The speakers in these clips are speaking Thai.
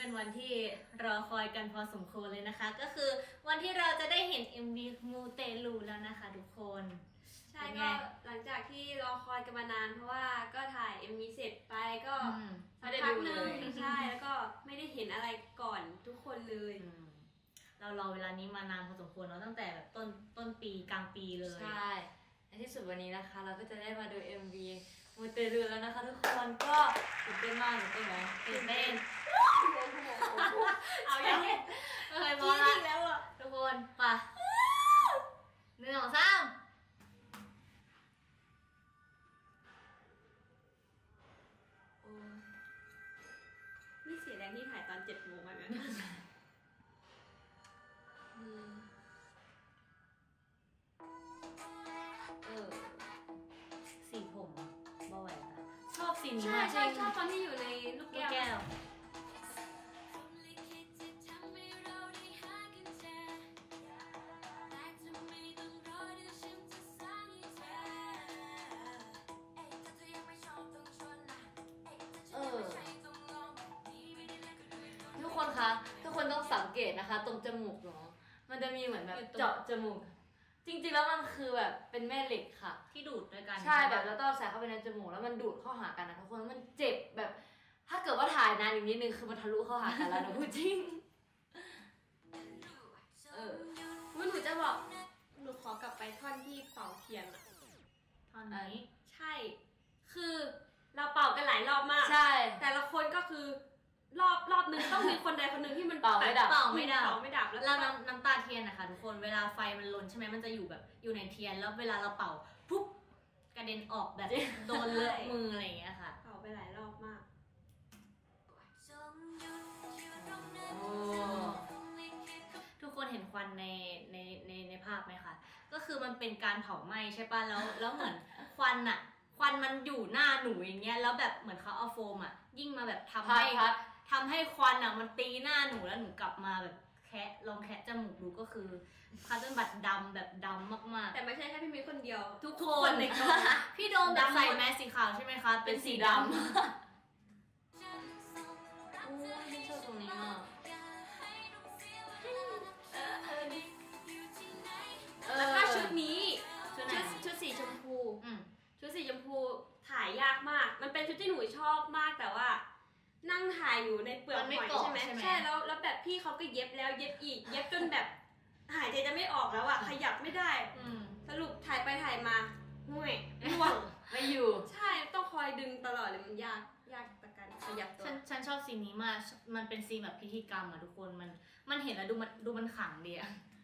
เป็นวันที่รอคอยกันพอสมควรเลยนะคะก็คือวันที่เราจะได้เห็น MV มูเตลูแล้วนะคะทุกคนใช่ก็หลังจากที่รอคอยกันมานานเพราะว่าก็ถ่าย MV เสร็จไปก็สักพักนึงใช่แล้วก็ไม่ได้เห็นอะไรก่อนทุกคนเลยเรารอเวลานี้มานานพอสมควรเนาะตั้งแต่แบบต้นปีกลางปีเลยใช่ในที่สุดวันนี้นะคะเราก็จะได้มาดู MV มูเตลูแล้วนะคะทุกคนก็ตื่นเต้นมากตื่นเต้นไหมตื่นเต้นเอาอย่างนี้มองแล้วอ่ะทุกคนป่ะ1 2 3 นี่เสียแรงที่ถ่ายตอน7 โมงนะสีผมบ่อยค่ะชอบสีนี้มากชอบตอนที่อยู่ในลูกแก้วทุกคนคะทุกคนต้องสังเกตนะคะตรงจมูกเนาะมันจะมีเหมือนแบบเจาะจมูกจริงๆแล้วมันคือแบบเป็นแม่เหล็กค่ะที่ดูดด้วยกันใช่แบบแล้วต้องใส่เข้าไปในจมูกแล้วมันดูดเข้าหากันนะทุกคนมันเจ็บแบบถ้าเกิดว่าถ่ายนานอีกนิดนึงคือมันทะลุเข้าหากันแล้วนะพูดจริงว่าหนูจะบอกหนูขอกลับไปท่อนที่เป่าเทียนอะท่อนนี้ใช่คือเราเป่ากันหลายรอบมากใช่แต่ละคนก็คือรอบนึงต้องมีคนใดคนหนึ่งที่มันเป่าไม่ดับแล้วน้ำตาเทียนนะคะทุกคนเวลาไฟมันลนใช่ไหมมันจะอยู่แบบอยู่ในเทียนแล้วเวลาเราเป่าปุ๊บกระเด็นออกแบบโดนเลอะมืออะไรอย่างเงี้ยค่ะเป่าไปหลายรอบมากทุกคนเห็นควันในภาพไหมคะก็คือมันเป็นการเผาไหม้ใช่ป่ะแล้วเหมือนควันมันอยู่หน้าหนูอย่างเงี้ยแล้วแบบเหมือนเขาเอาโฟมยิ่งมาแบบทำให้ควันมันตีหน้าหนูแล้วหนูกลับมาแบบลองแคะจมูกดูก็คือคัตเติ้ลบัตดำแบบดำมากๆแต่ไม่ใช่แค่พี่มีคนเดียวทุกคนในกองพี่โดมแบบใส่แมสสีขาวใช่ไหมคะเป็นสีดำโอ้ยฉันชอบตรงนี้มากแล้วก็ชุดนี้ชุดสีชมพูชุดสีชมพูถ่ายยากมากมันเป็นชุดที่หนูชอบมากแต่ว่านั่งถ่ายอยู่ในเปลือกหอยใช่ไหมใช่แล้วแบบพี่เขาก็เย็บแล้วเย็บอีกเย็บจนแบบหายใจจะไม่ออกแล้วขยับไม่ได้สรุปถ่ายไปถ่ายมาห่วยร่วงไม่อยู่ใช่ต้องคอยดึงตลอดเลยมันยากต่อการขยับตัวฉันชอบซีนนี้มากมันเป็นซีนแบบพิธีกรรมทุกคนมันเห็นแล้วดูมันขลังดี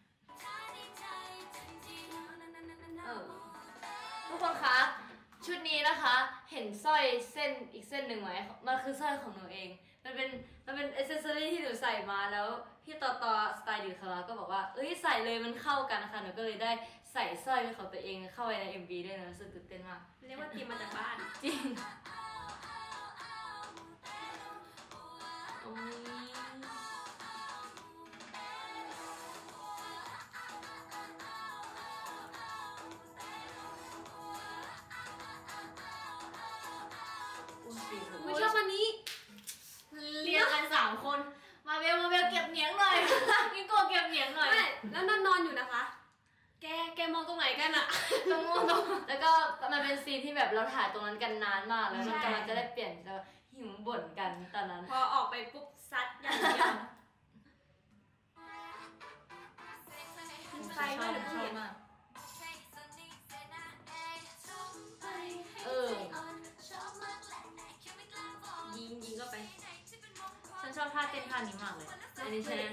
ทุกคนคะชุดนี้นะคะเห็นสร้อยเส้นอีกเส้นหนึ่งไหมมันคือสร้อยของหนูเองมันเป็นอ c เซสซอรี่ที่หนูใส่มาแล้วพี่ต่อสไตล์ดีคาราก็บอกว่าเอ้ยใส่เลยมันเข้ากันนะคะหนูก็เลยได้ใส่สร้อยของตัวเองเข้าไปใน MV ด้วยนะรู้สึกตื่นเต้นมากเรียกว่าตีมมาจากบ้านจริงไม่ชอบวันนี้เรียกกัน3 คนมาเบลเก็บเหนียงหน่อยมิโกเก็บเหนียงหน่อยแล้วนอนอยู่นะคะแกมองตรงไหนกันอะตรงแล้วก็มันเป็นซีนที่แบบเราถ่ายตรงนั้นกันนานมากแล้วมันกำลังจะได้เปลี่ยนจะหิวบ่นกันตอนนั้นพอออกไปปุ๊บซัดอย่างเดียวไฟไม่หรือชอบมากยิงก็ไปฉันชอบท่าเต้นท่านี้มากเลยอันนี้ฉัน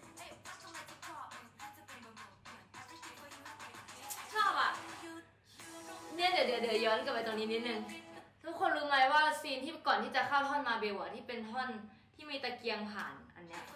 ชอบเนี่ยเดี๋ยวย้อนกลับไปตรงนี้นิดนึงทุกคนรู้ไหมว่าซีนที่ก่อนที่จะเข้าท่อนมาเบลที่เป็นท่อนที่มีตะเกียงผ่านอันเนี้ย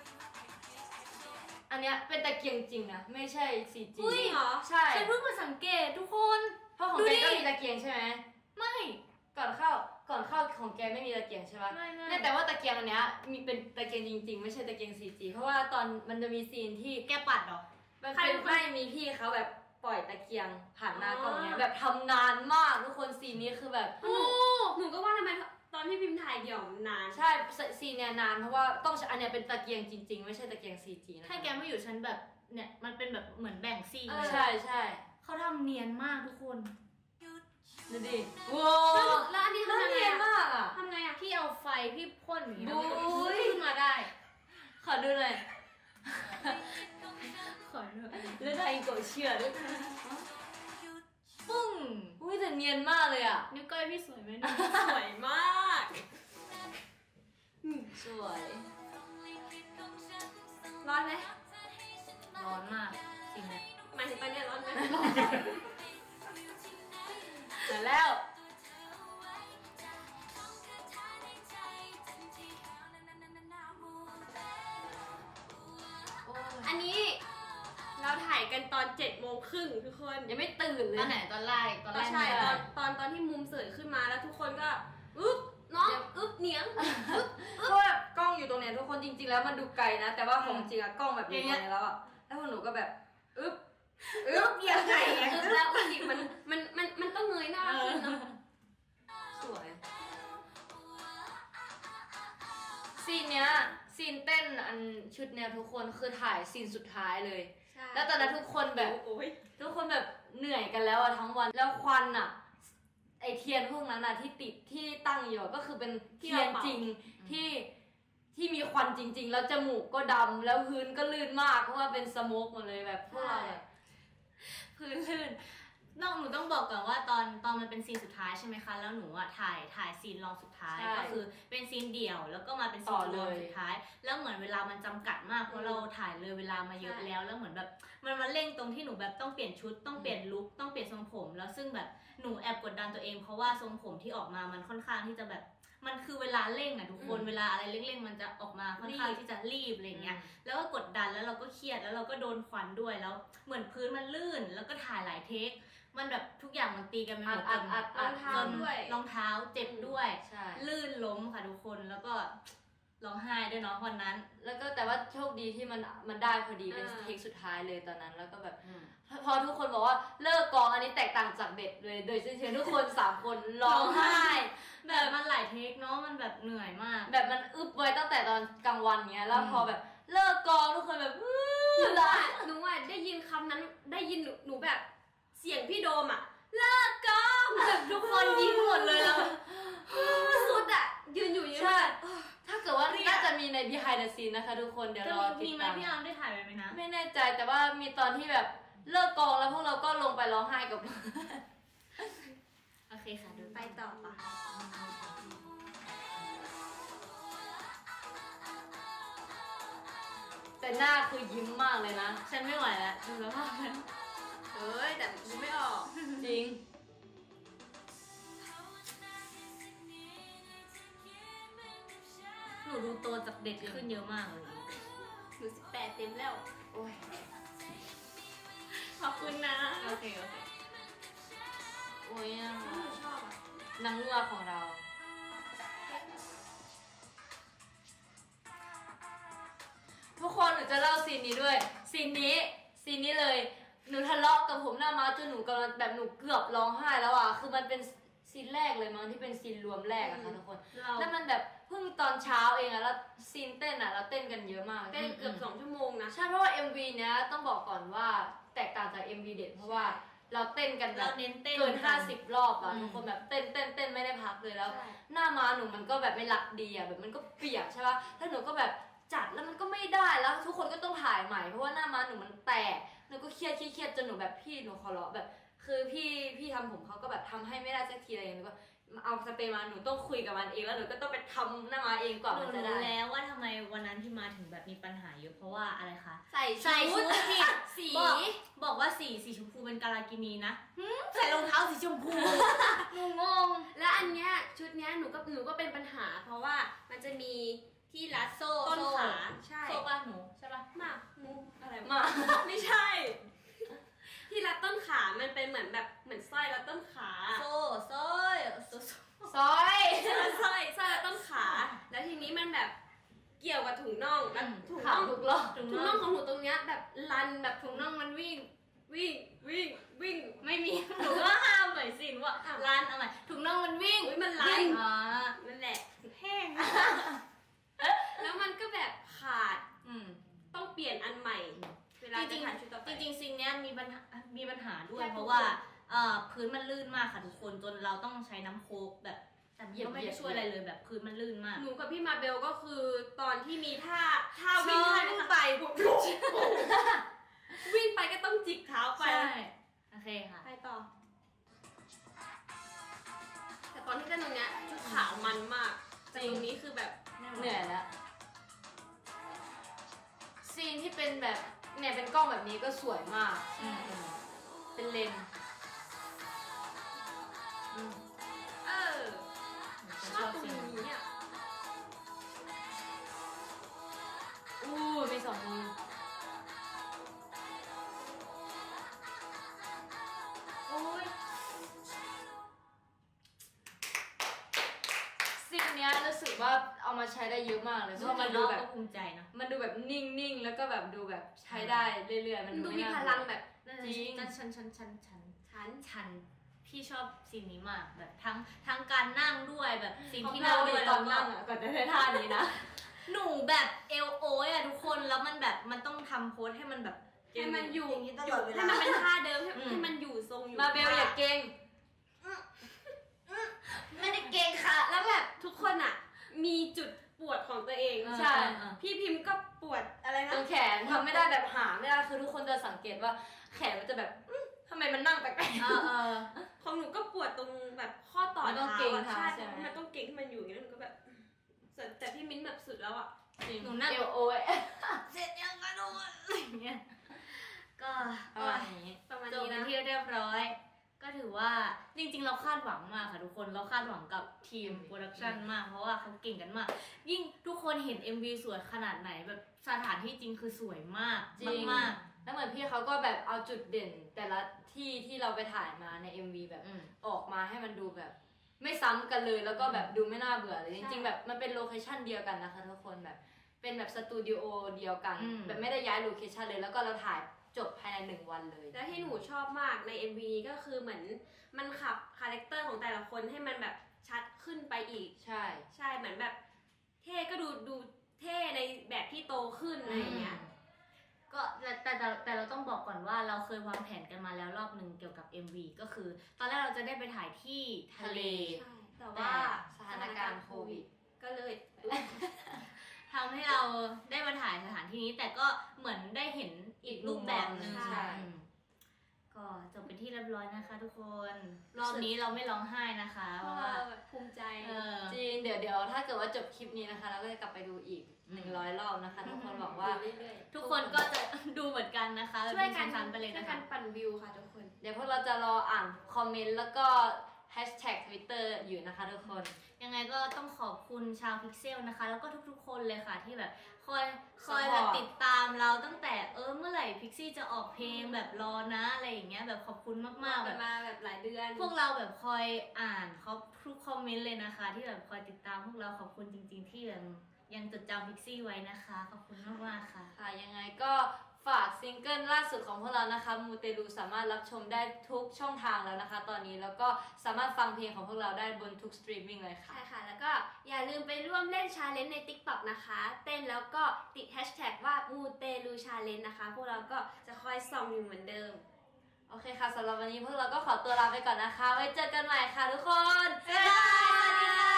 เป็นตะเกียงจริงนะไม่ใช่ CG เหรอใช่ฉันเพิ่งมาสังเกตทุกคนเพราะของแกก็มีตะเกียงใช่ไหมไม่ก่อนเข้าของแกไม่มีตะเกียงใช่ปะไม่แต่ว่าตะเกียงอันเนี้ยมีเป็นตะเกียงจริงๆไม่ใช่ตะเกียง CG เพราะว่าตอนมันจะมีซีนที่แกปัดหรอไม่มีพี่เขาแบบปล่อยตะเกียงผ่านหน้ากล้องเนี้ยแบบทำนานมากทุกคนซีนนี้คือแบบหนูก็ว่าทำไมตอนพี่พิมพ์ถ่ายเดี่ยวนานใช่ซีนเนี่ยนานเพราะว่าต้องอันเนี้ยเป็นตะเกียงจริงๆไม่ใช่ตะเกียง CG นะถ้าแกไม่อยู่ฉันแบบเนี่ยมันเป็นแบบเหมือนแบ่งซีนใช่ใช่เขาทำเนียนมากทุกคนดูดิว้าวแล้วอันนี้ทำยังไงอ่ะทำไงอ่ะพี่เอาไฟพี่พ่นอย่างนี้ขึ้นมาได้ขอดูหน่อยขอดูแล้วไทยกดเชื่อด้วยปึ้งอุ้ยแต่เนียนมากเลยอ่ะนิ้วก้อยพี่สวยไหมนะสวยมากสวยร้อนไหมร้อนมากจริงนะหมายถึงตอนนี้ร้อนไหมเสร็จแล้วอันนี้เราถ่ายกันตอน7:30ทุกคนยังไม่ตื่นเลยตอนไหนตอนแรกใช่ตอนที่มุมเสยขึ้นมาแล้วทุกคนก็อึ๊บน้องอึ๊บเหนียงเพราะว่ากล้องอยู่ตรงเนี้ยทุกคนจริงๆแล้วมันดูไกลนะแต่ว่าของจริงอะกล้องแบบอยู่ตรงนี้แล้วอะแล้วพวกหนูก็แบบอึ๊บยังไงแล้วบางทีมันต้องเงยหน้าขึ้นเนาะสวยซีนเนี้ยซีนเต้นอันชุดเนี้ยทุกคนคือถ่ายซีนสุดท้ายเลยแล้วตอนนั้นทุกคนแบบทุกคนแบบเหนื่อยกันแล้วอะทั้งวันแล้วควันอะไอเทียนพวกนั้นอะที่ติดที่ตั้งอยู่ก็คือเป็นเทียนจริงที่มีควันจริงๆแล้วจมูกก็ดำแล้วพื้นก็ลื่นมากเพราะว่าเป็นสโมกหมดเลยแบบพวกเราพื้นลื่นหนูต้องบอกก่อนว่าตอนมันเป็นซีนสุดท้ายใช่ไหมคะแล้วหนูอ่ะถ่ายซีนรองสุดท้ายก็คือเป็นซีนเดี่ยวแล้วก็มาเป็นซีนรองสุดท้ายแล้วเหมือนเวลามันจำกัดมากเพราะเราถ่ายเลยเวลามาเยอะแล้วเหมือนแบบมันมาเร่งตรงที่หนูแบบต้องเปลี่ยนชุดต้องเปลี่ยนลุคต้องเปลี่ยนทรงผมแล้วซึ่งแบบหนูแอบกดดันตัวเองเพราะว่าทรงผมที่ออกมามันค่อนข้างที่จะแบบมันคือเวลาเร่งอะทุกคนเวลาอะไรเร่งๆมันจะออกมาค่อนข้างที่จะรีบอะไรเงี้ยแล้วก็กดดันแล้วเราก็เครียดแล้วเราก็โดนควันด้วยแล้วเหมือนพื้นมันลื่นแล้วก็ถ่ายหลายเทคมันแบบทุกอย่างมันตีกันไปหมดรองเท้าด้วยรองเท้าเจ็บด้วยลื่นล้มค่ะทุกคนแล้วก็ร้องไห้ด้วยเนาะวันนั้นแล้วก็แต่ว่าโชคดีที่มันได้พอดีเป็นเทคสุดท้ายเลยตอนนั้นแล้วก็แบบพอทุกคนบอกว่าเลิกกองอันนี้แตกต่างจากเด็ดเลยโดยเฉยๆทุกคน3คนร้องไห้แบบมันหลายเทคเนาะมันแบบเหนื่อยมากแบบมันอึบไว้ตั้งแต่ตอนกลางวันเงี้ยแล้วพอแบบเลิกกองทุกคนแบบหนูว่าได้ยินคำนั้นได้ยินหนูแบบเสียงพี่โดมอะเลิกกองแบบทุกคนยิ้มหมดเลยแล้วสุดอะยืนอยู่ใช่ถ้าเกิดว่าน่าจะมีใน behind the scene นะคะทุกคนเดี๋ยวรอติดตามมีไหมพี่อาร์มได้ถ่ายไหมนะไม่แน่ใจแต่ว่ามีตอนที่แบบเลิกกองแล้วพวกเราก็ลงไปร้องไห้กับโอเคค่ะดูไปต่อปะแต่หน้าคือยิ้มมากเลยนะฉันไม่ไหวแล้วดูสภาพมันแต่ยิ้มไม่ออกจริงหนูดูโตจากเด็กขึ้นเยอะมากเลยหนู18เต็มแล้วโอ้ยขอบคุณนะโอเคโอ้ยชอบอ่ะนางเงือกของเราทุกคนหนูจะเล่าซีนนี้ด้วยซีนนี้เลยหนูทะเลาะกับผมหน้าม้าจนหนูกำลังแบบหนูเกือบร้องไห้แล้วอ่ะคือมันเป็นซีนแรกเลยมั้งที่เป็นซีนรวมแรกอะค่ะทุกคนแล้วมันแบบเพิ่งตอนเช้าเองอะแล้วซีนเต้นอะเราเต้นกันเยอะมากเต้นเกือบ2 ชั่วโมงนะใช่เพราะว่า MV เนี้ยต้องบอกก่อนว่าแตกต่างจาก MV เด็ดเพราะว่าเราเต้นกันแบบเกิน50 รอบอะทุกคนแบบเต้นไม่ได้พักเลยแล้วหน้าม้าหนูมันก็แบบไม่หลักดีอะแบบมันก็เปียกใช่ป่ะแล้วหนูก็แบบจัดแล้วมันก็ไม่ได้แล้วทุกคนก็ต้องถ่ายใหม่เพราะว่าหน้าม้าหนูมันแตกหนูก็เครียดจนหนูแบบพี่หนูขอร้องแบบคือพี่ทำผมเขาก็แบบทำให้ไม่ได้สักทีอะไรอย่างเงี้ยก็เอาสเปรย์มาหนูต้องคุยกับมันเองแล้วหนูก็ต้องไปทำหน้าม้าเองก่อนมันจะได้แล้วว่าทำไมวันนั้นที่มาถึงแบบมีปัญหาเยอะเพราะว่าอะไรคะใส่ชุดผิดสีบอกว่าสีชมพูเป็นกาลากินีนะใส่รองเท้าสีชมพูหนูงงและอันเนี้ยชุดเนี้ยหนูก็เป็นปัญหาเพราะว่ามันจะมีที่รัดโซ่ต้นขาใช่โซ่ป้าหนูใช่ป่ะมาอะไรมาไม่ใช่ที่รัดต้นขามันเป็นเหมือนแบบเหมือนสร้อยรัดต้นขาโซ่สร้อยรัดต้นขาแล้วทีนี้มันแบบเกี่ยวกับถุงน่องแล้วถุงน่องของหนูตรงเนี้ยแบบรันแบบถุงน่องมันวิ่งไม่มีหนูก็ห้ามหน่อยสิว่ารันเอาใหม่ถุงน่องมันวิ่งมันรันนั่นแหละเท่พื้นมันลื่นมากค่ะทุกคนจนเราต้องใช้น้ำโค้กแบบแต่ก็ไม่ได้ช่วยอะไรเลยแบบพื้นมันลื่นมากหนูกับพี่มาเบลก็คือตอนที่มีท่าวิ่งไปวิ่งไปก็ต้องจิกเท้าไปใช่โอเคค่ะไปต่อแต่ตอนที่เต้นตรงเนี้ยชุดขาวมันมากแต่ตรงนี้คือแบบเหนื่อยแล้วซีนที่เป็นแบบเนี่ยเป็นกล้องแบบนี้ก็สวยมากเป็นเลนชอบตรงนี้อ่ะมี2 มือซีนเนี้ยรู้สึกว่าเอามาใช้ได้เยอะมากเลยเพราะมันดูแบบภูมิใจนะมันดูแบบนิ่งๆแล้วก็แบบดูแบบใช้ได้เรื่อยๆมันดูมีพลังแบบจริงฉันพี่ชอบซีนนี้มากแบบทั้งการนั่งด้วยแบบซีนที่นั่งด้วยตอนนั่งอ่ะก่อนจะได้ท่านี้นะหนูแบบเอลโอยอ่ะทุกคนแล้วมันแบบมันต้องทำโพสให้มันแบบให้มันอยู่ให้มันเป็นท่าเดิมให้มันอยู่ทรงอยู่มาเบลอย่าเก่งไม่ได้เก่งค่ะแล้วแบบทุกคนอ่ะมีจุดปวดของตัวเองใช่พี่พิมพ์ก็ปวดอะไรนะตรงแขนทำไม่ได้แบบหาไม่ได้คือทุกคนจะสังเกตว่าแขนมันจะแบบทำไมมันนั่งแปลกๆของหนูก็ปวดตรงแบบข้อต่อเท้าใช่มันต้องเก่งที่มันอยู่อย่างนี้แล้วหนูก็แบบแต่พี่มิ้นแบบสุดแล้วอ่ะหนูนั่งเอวโอยเสร็จยังกระโดดอะไรเงี้ยก็ประมาณนี้จบเป็นที่เรียบร้อยก็ถือว่าจริงๆเราคาดหวังมากค่ะทุกคนเราคาดหวังกับทีมโปรดักชันมากเพราะว่าเขาเก่งกันมากยิ่งทุกคนเห็น MV สวยขนาดไหนแบบสถานที่จริงคือสวยมากมากแล้วเหมือนพี่เขาก็แบบเอาจุดเด่นแต่ละที่เราไปถ่ายมาใน MV แบบออกมาให้มันดูแบบไม่ซ้ำกันเลยแล้วก็แบบดูไม่น่าเบื่อเลยจริงๆแบบมันเป็นโลเคชั่นเดียวกันนะคะทุกคนแบบเป็นแบบสตูดิโอเดียวกันแบบไม่ได้ย้ายโลเคชั่นเลยแล้วก็เราถ่ายจบภายใน1 วันเลยแล้วที่หนูชอบมากใน MV ก็คือเหมือนมันขับคาแรคเตอร์ของแต่ละคนให้มันแบบชัดขึ้นไปอีกใช่เหมือนแบบเท่ก็ดูเท่ในแบบที่โตขึ้นอะไรอย่างเงี้ยก็แต่เราต้องบอกก่อนว่าเราเคยวางแผนกันมาแล้วรอบนึงเกี่ยวกับ MV ก็คือตอนแรกเราจะได้ไปถ่ายที่ทะเลแต่ว่าสถานการณ์โควิดก็เลยทำให้เราได้มาถ่ายสถานที่นี้แต่ก็เหมือนได้เห็นอีกรูปแบบนึงใช่ก็จบเป็นที่เรียบร้อยนะคะทุกคนรอบนี้เราไม่ร้องไห้นะคะเพราะว่าภูมิใจจริงเดี๋ยวถ้าเกิดว่าจบคลิปนี้นะคะเราก็จะกลับไปดูอีก100 รอบนะคะทุกคนบอกว่าทุกคนก็จะดูเหมือนกันนะคะช่วยกันไปเลยนะคะปั่นวิวค่ะทุกคนเดี๋ยวพวกเราจะรออ่านคอมเมนต์แล้วก็#Twitter อยู่นะคะทุกคนยังไงก็ต้องขอบคุณชาวพิกเซลนะคะแล้วก็ทุกๆคนเลยค่ะที่แบบคอยแบบติดตามเราตั้งแต่เมื่อไหร่พิกซี่จะออกเพลงแบบรอนะอะไรอย่างเงี้ยแบบขอบคุณมากๆแบบมาแบบหลายเดือนพวกเราแบบคอยอ่านทุกคอมเมนต์เลยนะคะที่แบบคอยติดตามพวกเราขอบคุณจริงๆที่ยังจดจำพิกซี่ไว้นะคะขอบคุณมากๆค่ะยังไงก็ฝากซิงเกิลล่าสุดของพวกเรานะคะมูเตลูสามารถรับชมได้ทุกช่องทางแล้วนะคะตอนนี้แล้วก็สามารถฟังเพลงของพวกเราได้บนทุกสตรีมมิ่งเลยค่ะใช่ค่ะแล้วก็อย่าลืมไปร่วมเล่นชาเลนจ์ใน TikTok นะคะเต้นแล้วก็ติดแฮชแท็กว่ามูเตลูชาเลนจ์นะคะพวกเราก็จะคอยส่องอยู่เหมือนเดิมโอเคค่ะสำหรับวันนี้พวกเราก็ขอตัวลาไปก่อนนะคะไว้เจอกันใหม่ค่ะทุกคนบ๊ายบาย